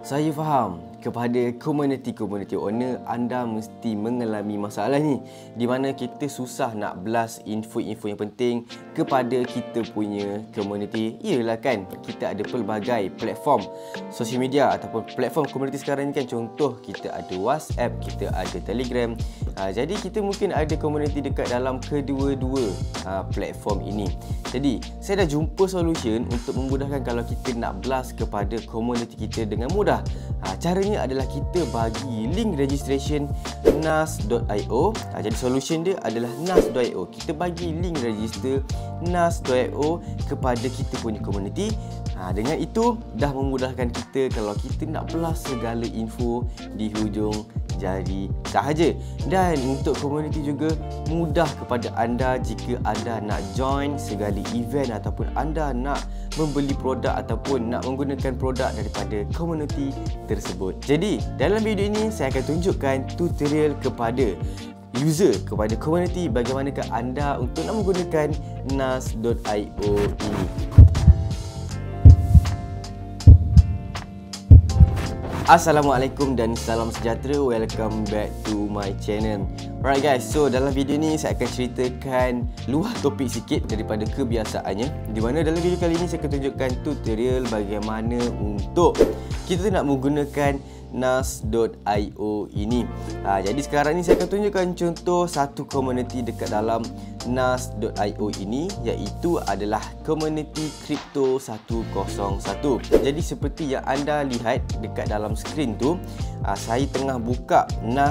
Saya faham kepada community owner anda mesti mengalami masalah ni, di mana kita susah nak blast info-info yang penting kepada kita punya community. Iyalah kan, kita ada pelbagai platform social media ataupun platform community sekarang ni kan. Contoh, kita ada WhatsApp, kita ada Telegram. Jadi kita mungkin ada community dekat dalam kedua-dua platform ini. Jadi saya dah jumpa solution untuk memudahkan kalau kita nak blast kepada community kita dengan mudah. Caranya adalah kita bagi link registration Nas.io. Jadi solution dia adalah Nas.io. Kita bagi link register Nas.io kepada kita punya community. Dengan itu dah memudahkan kita kalau kita nak blast segala info di hujung jari sahaja. Dan untuk community juga mudah kepada anda jika anda nak join segala event ataupun anda nak membeli produk ataupun nak menggunakan produk daripada community tersebut. Jadi dalam video ini saya akan tunjukkan tutorial kepada user, kepada community, bagaimanakah anda untuk nak menggunakan Nas.io ini. Assalamualaikum dan salam sejahtera. Welcome back to my channel. Alright guys, so dalam video ni saya akan ceritakan luar topik sikit daripada kebiasaannya, di mana dalam video kali ini saya akan tunjukkan tutorial bagaimana untuk kita nak menggunakan Nas.io ini. Jadi sekarang ni saya akan tunjukkan contoh satu community dekat dalam Nas.io ini, iaitu adalah community Crypto 101. Jadi seperti yang anda lihat dekat dalam skrin tu, saya tengah buka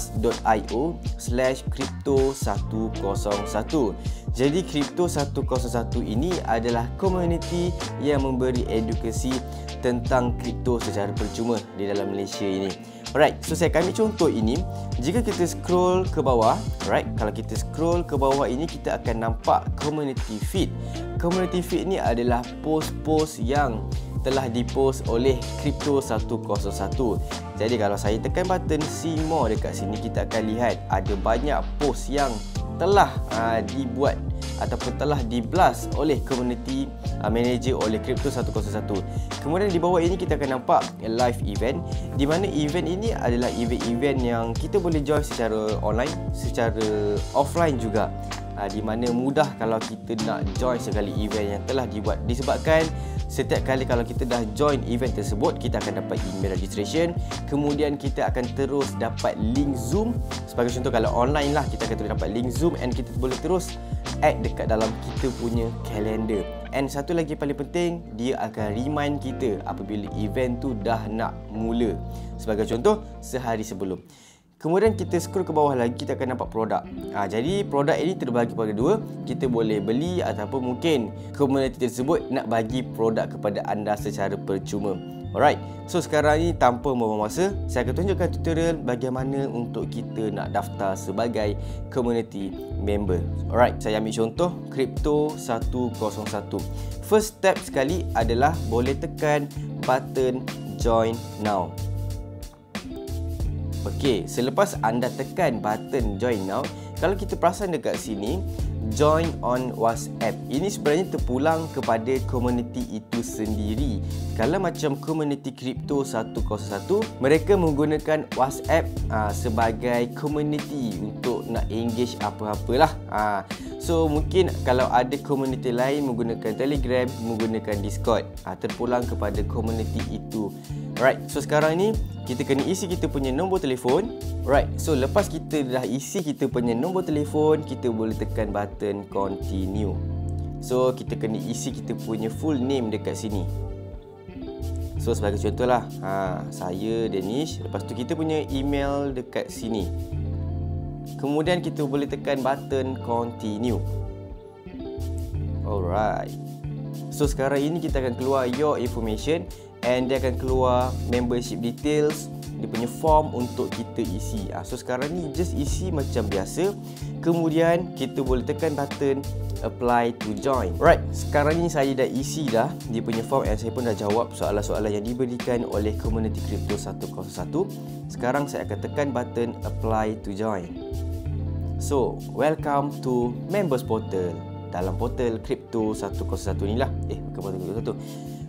nas.io/crypto 101. Jadi Crypto 101 ini adalah community yang memberi edukasi tentang kripto secara percuma di dalam Malaysia ini. Alright, so saya akan ambil contoh ini. Jika kita scroll ke bawah, alright, kalau kita scroll ke bawah ini, kita akan nampak community feed. Community feed ni adalah post-post yang telah dipost oleh Crypto 101. Jadi kalau saya tekan button see more dekat sini, kita akan lihat ada banyak post yang telah dibuat ataupun telah di-blast oleh community manager oleh Crypto 101. Kemudian di bawah ini kita akan nampak live event, di mana event ini adalah event-event yang kita boleh join secara online, secara offline juga. Di mana mudah kalau kita nak join segala event yang telah dibuat, disebabkan setiap kali kalau kita dah join event tersebut, kita akan dapat email registration, kemudian kita akan terus dapat link Zoom. Sebagai contoh, kalau online lah, kita akan terus dapat link Zoom and kita boleh terus add dekat dalam kita punya kalender. And satu lagi paling penting, dia akan remind kita apabila event tu dah nak mula. Sebagai contoh, sehari sebelum. Kemudian kita scroll ke bawah lagi, kita akan nampak produk. Jadi produk ini terbagi kepada dua. Kita boleh beli ataupun mungkin community tersebut nak bagi produk kepada anda secara percuma. Alright, so sekarang ni tanpa membuang masa, saya akan tunjukkan tutorial bagaimana untuk kita nak daftar sebagai community member. Alright, saya ambil contoh Crypto 101. First step sekali adalah boleh tekan button join now. Okey, selepas anda tekan button join now, kalau kita perasan dekat sini, join on WhatsApp, ini sebenarnya terpulang kepada community itu sendiri. Kalau macam community Crypto 101, mereka menggunakan WhatsApp sebagai community untuk nak engage apa-apalah. So mungkin kalau ada community lain menggunakan Telegram, menggunakan Discord, terpulang kepada community itu. Alright, so sekarang ni kita kena isi kita punya nombor telefon. Alright, so lepas kita dah isi kita punya nombor telefon, kita boleh tekan button continue. So kita kena isi kita punya full name dekat sini. So sebagai contoh lah, saya Danish. Lepas tu kita punya email dekat sini. Kemudian kita boleh tekan button continue. Alright, so sekarang ini kita akan keluar your information and dia akan keluar membership details, dia punya form untuk kita isi. So sekarang ni just isi macam biasa. Kemudian kita boleh tekan button apply to join. Right, sekarang ni saya dah isi dah dia punya form and saya pun dah jawab soalan-soalan yang diberikan oleh community Crypto 101. Sekarang saya akan tekan button apply to join. So, welcome to members portal. Dalam portal Crypto 101 ni lah. Bukan portal 101.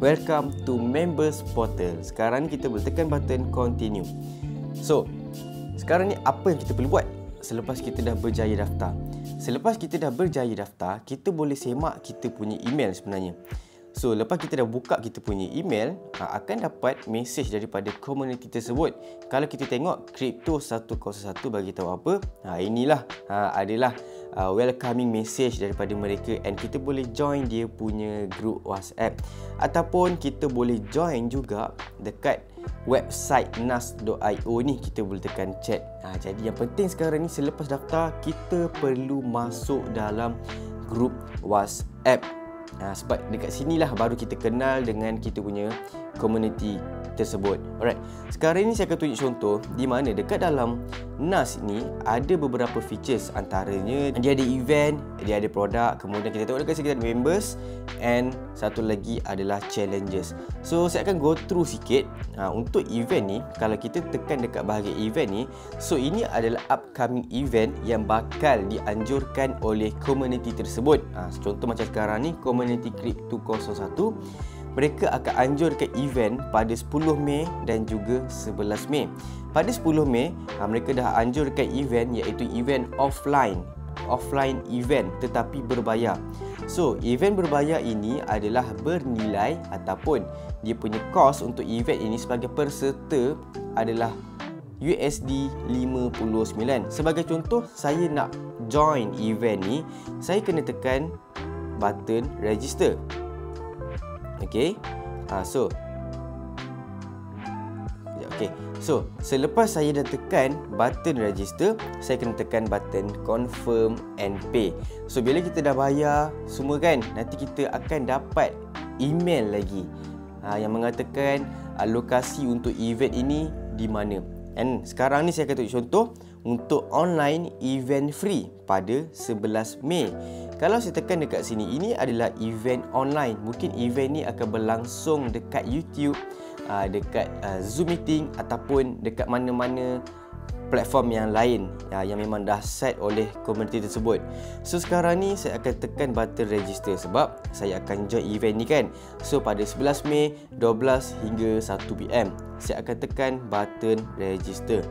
welcome to members portal. Sekarang ni kita boleh tekan button continue. So, sekarang ni apa yang kita perlu buat selepas kita dah berjaya daftar? Selepas kita dah berjaya daftar, kita boleh semak kita punya email sebenarnya. So, lepas kita dah buka kita punya email, akan dapat mesej daripada komuniti tersebut. Kalau kita tengok Crypto 101 bagi tahu apa, inilah adalah welcoming message daripada mereka, and kita boleh join dia punya group WhatsApp, ataupun kita boleh join juga dekat website Nas Io ni, kita boleh tekan chat. Jadi yang penting sekarang ni selepas daftar, kita perlu masuk dalam group WhatsApp. Sebab dekat sinilah baru kita kenal dengan kita punya community tersebut. Alright. Sekarang ni saya akan tunjuk contoh di mana dekat dalam Nas ni ada beberapa features, antaranya dia ada event, dia ada produk, kemudian kita tengok dekat sini kita ada members, and satu lagi adalah challenges. So saya akan go through sikit. Untuk event ni, kalau kita tekan dekat bahagian event ni, so ini adalah upcoming event yang bakal dianjurkan oleh community tersebut. Contoh macam sekarang ni, community Crypto 01, mereka akan anjurkan event pada 10 Mei dan juga 11 Mei. Pada 10 Mei, mereka dah anjurkan event iaitu event offline event tetapi berbayar. So, event berbayar ini adalah bernilai ataupun dia punya kos untuk event ini sebagai peserta adalah USD 59. Sebagai contoh, saya nak join event ni, saya kena tekan button register. Okay, so selepas saya dah tekan button register, saya kena tekan button confirm and pay. So bila kita dah bayar semua kan, nanti kita akan dapat email lagi yang mengatakan lokasi untuk event ini di mana. And sekarang ni saya akan tunjuk contoh untuk online event free pada 11 Mei. Kalau saya tekan dekat sini, ini adalah event online. Mungkin event ni akan berlangsung dekat YouTube, dekat Zoom meeting, ataupun dekat mana-mana platform yang lain yang memang dah set oleh komuniti tersebut. So sekarang ni saya akan tekan button register sebab saya akan join event ni kan. So pada 11 Mei 12 hingga 1 PM saya akan tekan button register.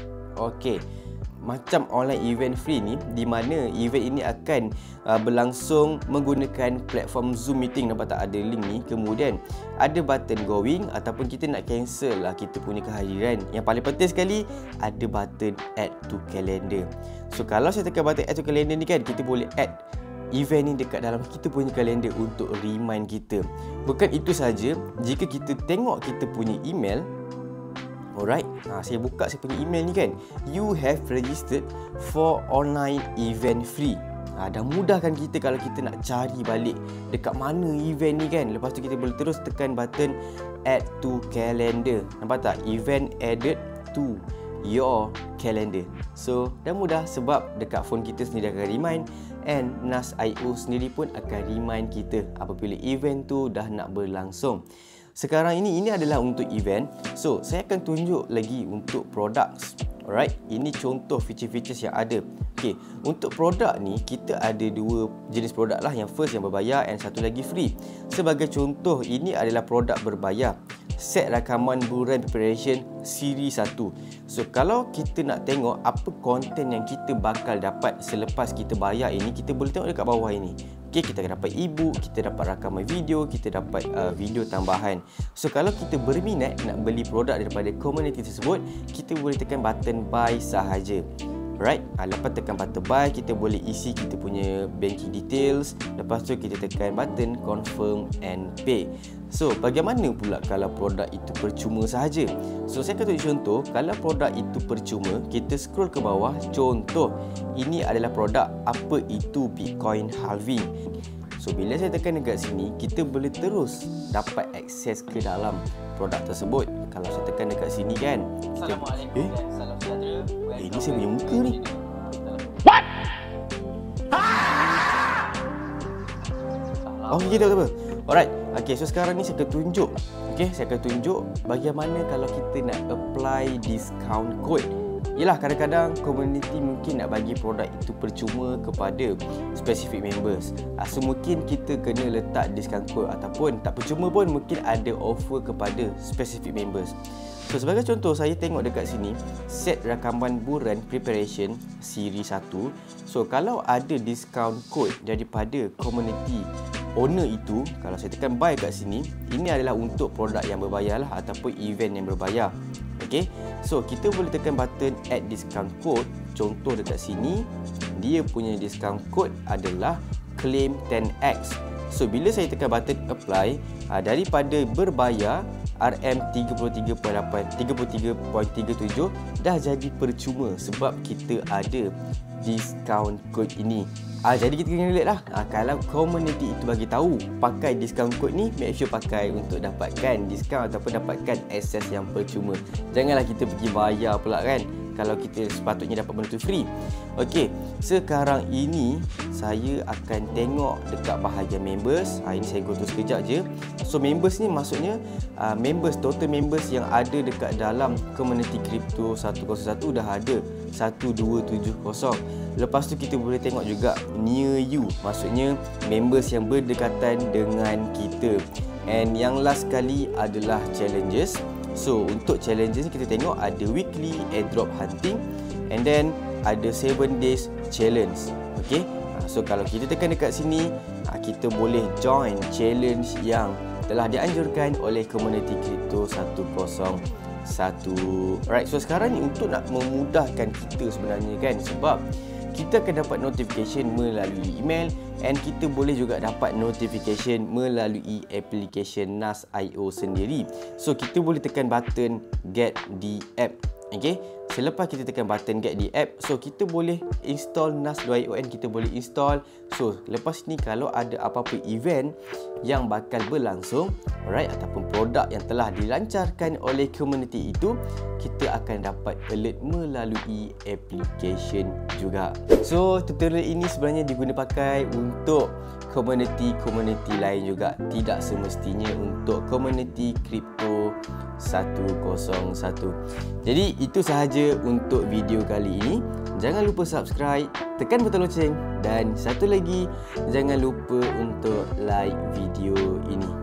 Okey, macam online event free ni, di mana event ini akan berlangsung menggunakan platform Zoom meeting. Nampak tak ada link ni? Kemudian ada button going ataupun kita nak cancel lah kita punya kehadiran. Yang paling penting sekali, ada button add to calendar. So kalau saya tekan button add to calendar ni kan, kita boleh add event ni dekat dalam kita punya kalender untuk remind kita. Bukan itu saja, jika kita tengok kita punya email, alright, saya buka saya punya email ni kan, you have registered for online event free. Dah mudahkan kita kalau kita nak cari balik dekat mana event ni kan. Lepas tu kita boleh terus tekan button add to calendar. Nampak tak? Event added to your calendar. So dah mudah sebab dekat phone kita sendiri akan remind, and Nas Io sendiri pun akan remind kita apabila event tu dah nak berlangsung. Sekarang ini adalah untuk event. So saya akan tunjuk lagi untuk products. Alright, ini contoh feature-features yang ada. Okay, untuk produk ni kita ada dua jenis produk lah. Yang first yang berbayar, and satu lagi free. Sebagai contoh, ini adalah produk berbayar, set rakaman buruan preparation siri 1. So kalau kita nak tengok apa konten yang kita bakal dapat selepas kita bayar ini, kita boleh tengok dekat bawah ini. Okay, kita akan dapat e-book, kita dapat rakaman video, kita dapat video tambahan. So kalau kita berminat nak beli produk daripada komuniti tersebut, kita boleh tekan button buy sahaja. Right, lepas tekan button buy, kita boleh isi kita punya banking details. Lepas tu kita tekan button confirm and pay. So bagaimana pula kalau produk itu percuma sahaja? So saya akan tunjuk contoh. Kalau produk itu percuma, kita scroll ke bawah. Contoh, ini adalah produk apa itu Bitcoin halving. So bila saya tekan dekat sini, kita boleh terus dapat akses ke dalam produk tersebut. Kalau saya tekan dekat sini kan, kita, salam sejahtera. Ini saya punya muka ni. What? Oh, kita tahu apa? Alright. Okay, so sekarang ni saya akan tunjuk. Okay, saya akan tunjuk bagaimana kalau kita nak apply discount code Yelah, kadang-kadang community mungkin nak bagi produk itu percuma kepada specific members. So mungkin kita kena letak discount code, ataupun tak percuma pun mungkin ada offer kepada specific members. So sebagai contoh, saya tengok dekat sini set rakaman buran preparation siri 1. So kalau ada discount code daripada community owner itu, kalau saya tekan buy kat sini, ini adalah untuk produk yang berbayar lah, ataupun event yang berbayar. Okay, so kita boleh tekan button add discount code. Contoh dekat sini, dia punya discount code adalah claim 10x. So bila saya tekan button apply, daripada berbayar RM33.37 dah jadi percuma sebab kita ada discount code ini. Jadi kita kena lihat lah, kalau community itu bagi tahu pakai discount code ni, make sure pakai untuk dapatkan diskaun ataupun dapatkan akses yang percuma. Janganlah kita pergi bayar pula kan, kalau kita sepatutnya dapat benda tu free. Okey, sekarang ini saya akan tengok dekat bahagian members. Ini saya go to sekejap je. So members ni maksudnya members, total members yang ada dekat dalam community crypto 101 dah ada 1270. Lepas tu kita boleh tengok juga near you, maksudnya members yang berdekatan dengan kita. And yang last sekali adalah challenges. So untuk challenges ni kita tengok ada weekly airdrop hunting, and then ada 7 days challenge. Okay, so kalau kita tekan dekat sini, kita boleh join challenge yang telah dianjurkan oleh community crypto 101. Right, so sekarang ni untuk nak memudahkan kita sebenarnya kan, sebab kita akan dapat notification melalui email, and kita boleh juga dapat notification melalui application Nas Io sendiri. So kita boleh tekan button get the app. Okay, selepas kita tekan button get the app, so kita boleh install Nas Io, kita boleh install. So lepas ni kalau ada apa-apa event yang bakal berlangsung, alright, ataupun produk yang telah dilancarkan oleh community itu, kita akan dapat alert melalui application juga. So tutorial ini sebenarnya diguna pakai untuk community lain juga, tidak semestinya untuk community crypto 101. Jadi itu sahaja untuk video kali ini. Jangan lupa subscribe, tekan butang loceng, dan satu lagi, jangan lupa untuk like video ini.